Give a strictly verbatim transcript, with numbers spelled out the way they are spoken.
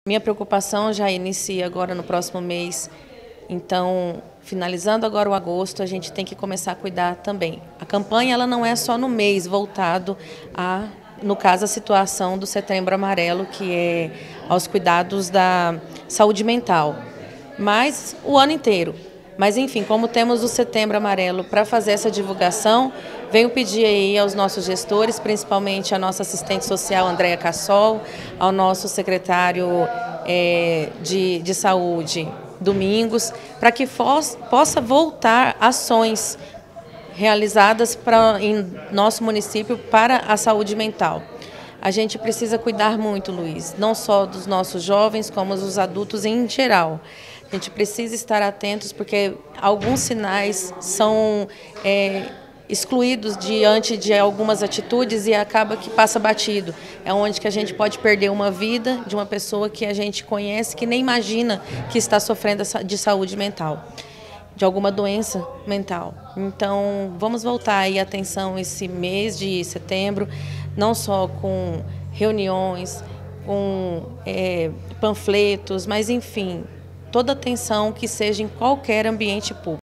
Minha preocupação já inicia agora no próximo mês, então, finalizando agora o agosto, a gente tem que começar a cuidar também. A campanha ela não é só no mês voltado a, no caso, a situação do Setembro Amarelo, que é aos cuidados da saúde mental, mas o ano inteiro. Mas, enfim, como temos o Setembro Amarelo para fazer essa divulgação, venho pedir aí aos nossos gestores, principalmente à nossa assistente social, Andréia Cassol, ao nosso secretário é, de, de saúde, Domingos, para que fos, possa voltar ações realizadas pra, em nosso município para a saúde mental. A gente precisa cuidar muito, Luiz, não só dos nossos jovens, como dos adultos em geral. A gente precisa estar atentos porque alguns sinais são é, excluídos diante de algumas atitudes e acaba que passa batido. É onde que a gente pode perder uma vida de uma pessoa que a gente conhece, que nem imagina que está sofrendo de saúde mental, de alguma doença mental. Então, vamos voltar aí a atenção esse mês de setembro, não só com reuniões, com é, panfletos, mas enfim, toda atenção que seja em qualquer ambiente público.